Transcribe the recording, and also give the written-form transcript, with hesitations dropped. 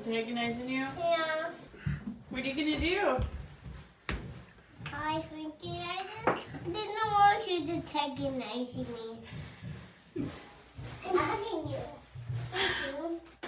antagonizing you? Yeah. What are you gonna do? I think I didn't want you to antagonize me. I'm hugging you. Thank you.